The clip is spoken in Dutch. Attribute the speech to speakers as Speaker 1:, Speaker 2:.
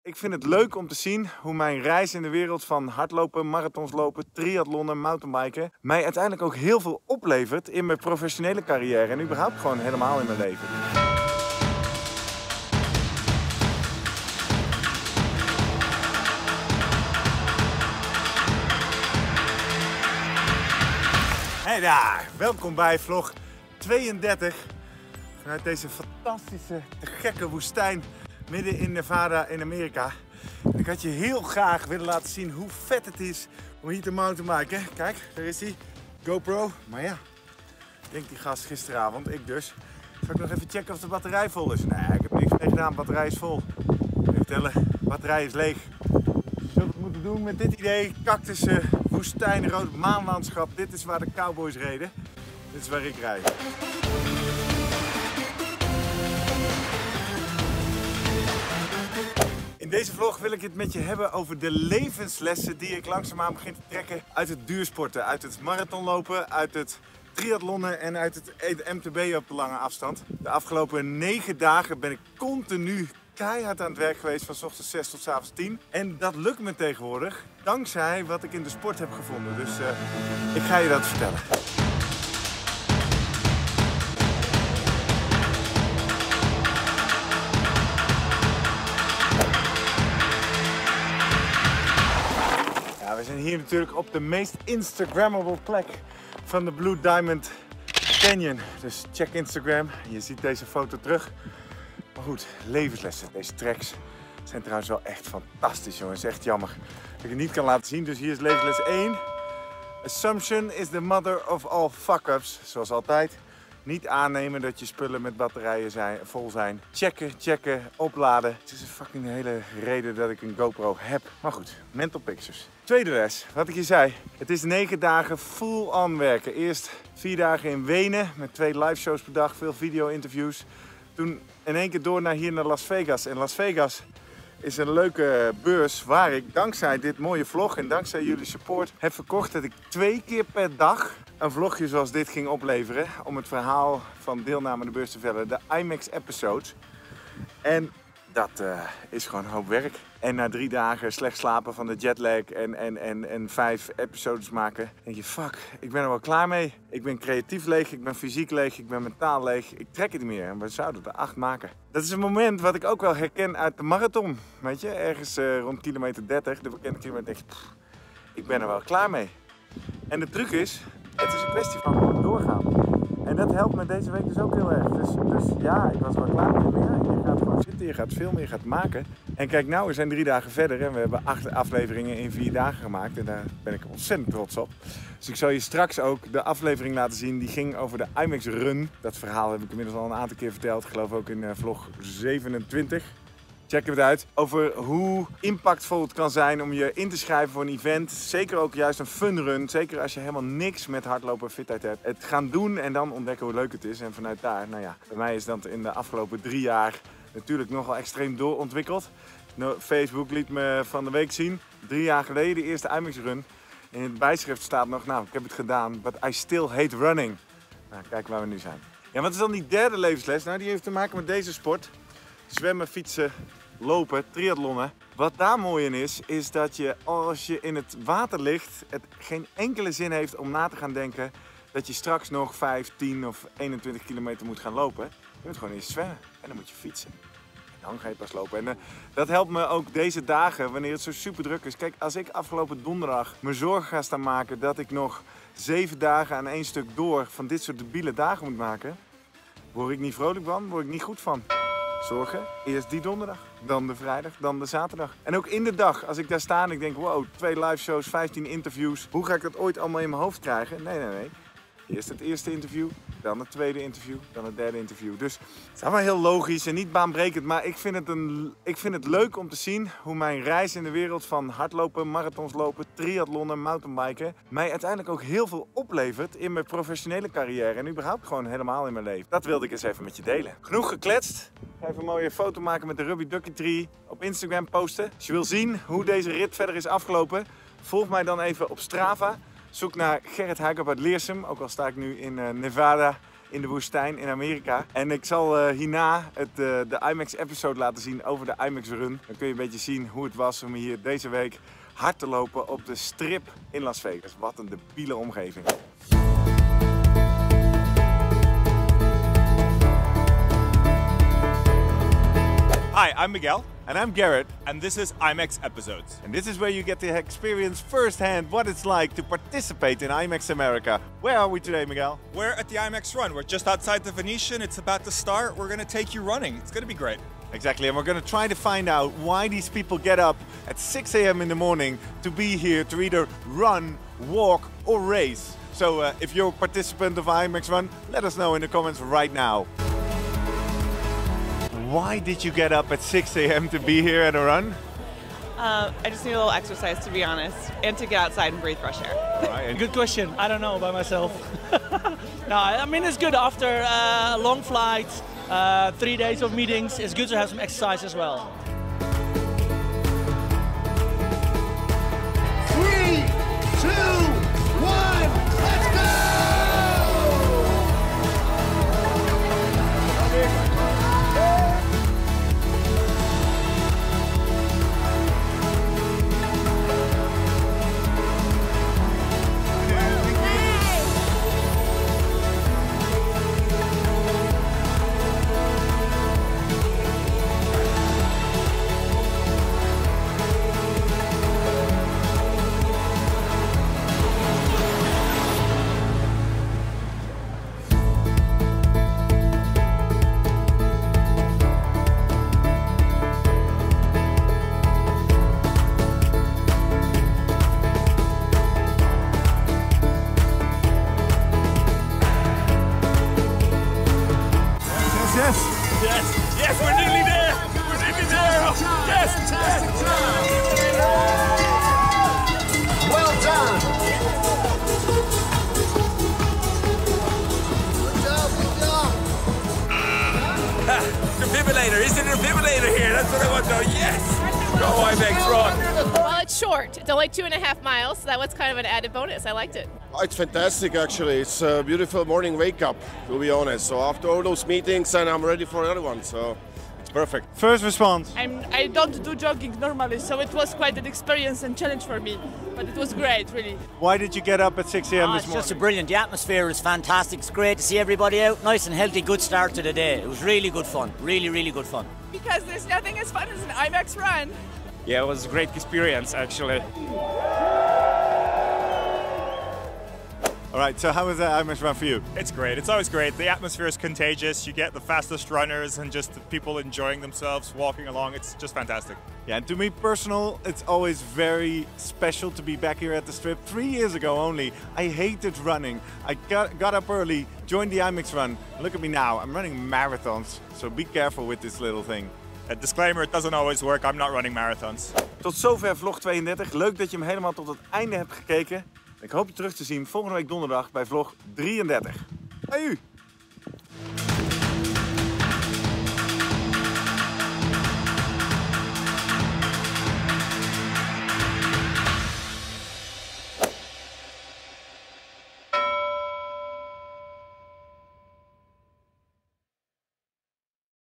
Speaker 1: Ik vind het leuk om te zien hoe mijn reis in de wereld van hardlopen, marathons lopen, triathlonnen, mountainbiken mij uiteindelijk ook heel veel oplevert in mijn professionele carrière en überhaupt gewoon helemaal in mijn leven. Hey daar, welkom bij vlog 32 vanuit deze fantastische, te gekke woestijn midden in Nevada in Amerika. Ik had je heel graag willen laten zien hoe vet het is om hier te mountainbiken. Kijk, daar is hij, GoPro. Maar ja, denkt die gast gisteravond, ik dus. Zal ik nog even checken of de batterij vol is? Nee, ik heb niks mee gedaan, batterij is vol. Even vertellen, batterij is leeg. Je zult het moeten doen met dit idee. Cactussen, woestijn, rood maanlandschap. Dit is waar de cowboys reden. Dit is waar ik rijd. In deze vlog wil ik het met je hebben over de levenslessen die ik langzaamaan begin te trekken uit het duursporten. Uit het marathonlopen, uit het triathlonnen en uit het MTB op de lange afstand. De afgelopen 9 dagen ben ik continu keihard aan het werk geweest van 's ochtends 6 tot 's avonds 10. En dat lukt me tegenwoordig dankzij wat ik in de sport heb gevonden. Dus ik ga je dat vertellen. We zijn hier natuurlijk op de meest Instagrammable plek van de Blue Diamond Canyon. Dus check Instagram, je ziet deze foto terug. Maar goed, levenslessen, deze tracks zijn trouwens wel echt fantastisch, jongens. Echt jammer dat ik het niet kan laten zien. Dus hier is levensles 1. Assumption is the mother of all fuck-ups. Zoals altijd. Niet aannemen dat je spullen met batterijen vol zijn. Checken, opladen. Het is een fucking hele reden dat ik een GoPro heb. Maar goed, mental pictures. Tweede les, wat ik je zei. Het is 9 dagen full-on werken. Eerst 4 dagen in Wenen met 2 live shows per dag, veel video-interviews. Toen in één keer door naar hier naar Las Vegas. En Las Vegas is een leuke beurs waar ik dankzij dit mooie vlog en dankzij jullie support heb verkocht dat ik 2 keer per dag een vlogje zoals dit ging opleveren om het verhaal van deelname aan de beurs te vertellen. De IMAX episodes. En dat is gewoon een hoop werk. En na 3 dagen slecht slapen van de jetlag en 5 episodes maken, denk je fuck, ik ben er wel klaar mee. Ik ben creatief leeg, ik ben fysiek leeg, ik ben mentaal leeg. Ik trek het niet meer en we zouden er 8 maken. Dat is een moment wat ik ook wel herken uit de marathon. Weet je, ergens rond kilometer 30, de bekende kilometer, denk je, ik ben er wel klaar mee. En de truc is, het is een kwestie van gewoon doorgaan. En dat helpt me deze week dus ook heel erg. Dus ja, ik was er wel klaar mee. Maar ja, je gaat gewoon zitten, je gaat filmen, je gaat maken. En kijk nou, we zijn 3 dagen verder en we hebben 8 afleveringen in 4 dagen gemaakt. En daar ben ik ontzettend trots op. Dus ik zal je straks ook de aflevering laten zien. Die ging over de IMAX Run. Dat verhaal heb ik inmiddels al een aantal keer verteld. Ik geloof ook in vlog 27. Check het uit. Over hoe impactvol het kan zijn om je in te schrijven voor een event. Zeker ook juist een fun run. Zeker als je helemaal niks met hardlopen en fitheid hebt. Het gaan doen en dan ontdekken hoe leuk het is. En vanuit daar, nou ja, bij mij is dat in de afgelopen 3 jaar natuurlijk nogal extreem doorontwikkeld. Facebook liet me van de week zien. 3 jaar geleden de eerste IMAX run. In het bijschrift staat nog, nou, ik heb het gedaan, but I still hate running. Nou, kijk waar we nu zijn. Ja, wat is dan die derde levensles? Nou, die heeft te maken met deze sport. Zwemmen, fietsen, lopen, triathlonnen. Wat daar mooi in is dat je als je in het water ligt, het geen enkele zin heeft om na te gaan denken dat je straks nog 5, 10 of 21 kilometer moet gaan lopen. Je moet gewoon eerst zwemmen en dan moet je fietsen. En dan ga je pas lopen. En dat helpt me ook deze dagen, wanneer het zo super druk is. Kijk, als ik afgelopen donderdag me zorgen ga staan maken dat ik nog 7 dagen aan 1 stuk door van dit soort debiele dagen moet maken, word ik niet vrolijk van, word ik niet goed van. Zorgen, eerst die donderdag, dan de vrijdag, dan de zaterdag. En ook in de dag, als ik daar sta en ik denk, wow, 2 live shows, 15 interviews. Hoe ga ik dat ooit allemaal in mijn hoofd krijgen? Nee. Eerst het eerste interview, dan het tweede interview, dan het derde interview. Dus het is allemaal heel logisch en niet baanbrekend, maar ik vind het leuk om te zien hoe mijn reis in de wereld van hardlopen, marathons lopen, triathlonnen, mountainbiken mij uiteindelijk ook heel veel oplevert in mijn professionele carrière en überhaupt gewoon helemaal in mijn leven. Dat wilde ik eens even met je delen. Genoeg gekletst. Ik ga even een mooie foto maken met de Rubby Ducky Tree op Instagram posten. Als je wil zien hoe deze rit verder is afgelopen, volg mij dan even op Strava. Zoek naar Gerrit Huikop uit Leersum, ook al sta ik nu in Nevada in de woestijn in Amerika. En ik zal hierna de IMAX-episode laten zien over de IMAX Run. Dan kun je een beetje zien hoe het was om hier deze week hard te lopen op de strip in Las Vegas. Wat een debiele omgeving.
Speaker 2: Hi, I'm Miguel.
Speaker 1: And I'm Garrett.
Speaker 2: And this is IMAX Episodes.
Speaker 1: And this is where you get to experience firsthand what it's like to participate in IMAX America. Where are we today, Miguel?
Speaker 2: We're at the IMAX Run. We're just outside the Venetian. It's about to start. We're going to take you running. It's going to be great.
Speaker 1: Exactly, and we're going to try to find out why these people get up at 6 a.m. in the morning to be here to either run, walk or race. So if you're a participant of IMAX Run, let us know in the comments right now. Why did you get up at 6 a.m. to be here at a run?
Speaker 3: I just need a little exercise, to be honest, and to get outside and breathe fresh air.
Speaker 1: Right.
Speaker 4: Good question. I don't know by myself. No, I mean it's good after a long flight, 3 days of meetings. It's good to have some exercise as well.
Speaker 5: 3, 2, 1, let's go!
Speaker 2: Yes, we're nearly there. We're nearly there. Yes, yes.
Speaker 5: Well done! Good job, good job!
Speaker 2: Defibrillator. Is it a defibrillator here? That's what I want to know. Yes. Go IMAX Run.
Speaker 6: Well, it's short. It's only 2.5 miles, so that was kind of an added bonus. I liked it.
Speaker 7: It's fantastic, actually. It's a beautiful morning wake-up, to be honest. So after all those meetings, and I'm ready for another one, so it's perfect.
Speaker 1: First response.
Speaker 8: I don't do jogging normally, so it was quite an experience and challenge for me. But it was great, really.
Speaker 1: Why did you get up at 6 a.m. this
Speaker 9: It's
Speaker 1: morning?
Speaker 9: just brilliant. The atmosphere is fantastic. It's great to see everybody out. Nice and healthy, good start to the day. It was really good fun. Really, really good fun.
Speaker 8: Because there's nothing as fun as an IMAX Run.
Speaker 2: Yeah, it was a great experience, actually.
Speaker 1: All right, so how was that IMAX Run for you?
Speaker 2: It's great. It's always great. The atmosphere is contagious. You get the fastest runners and just the people enjoying themselves, walking along. It's just fantastic.
Speaker 1: Yeah, and to me personal, it's always very special to be back here at the Strip. 3 years ago only, I hated running. I got up early, joined the IMAX Run. Look at me now, I'm running marathons. So be careful with this little thing.
Speaker 2: A disclaimer, it doesn't always work. I'm not running marathons.
Speaker 1: Tot zover vlog 32. Leuk dat je hem helemaal tot het einde hebt gekeken. Ik hoop je terug te zien volgende week donderdag bij vlog 33. Aju!